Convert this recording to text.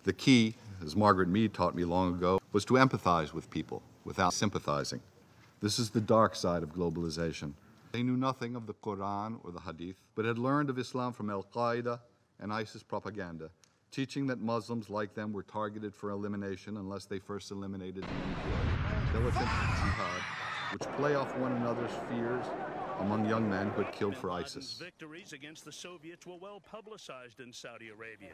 The key, as Margaret Mead taught me long ago, was to empathize with people without sympathizing. This is the dark side of globalization. They knew nothing of the Quran or the Hadith, but had learned of Islam from Al-Qaeda and ISIS propaganda, teaching that Muslims like them were targeted for elimination unless they first eliminated the impure. Militant jihad, which play off one another's fears among young men who had killed for ISIS. Victories against the Soviets were well publicized in Saudi Arabia.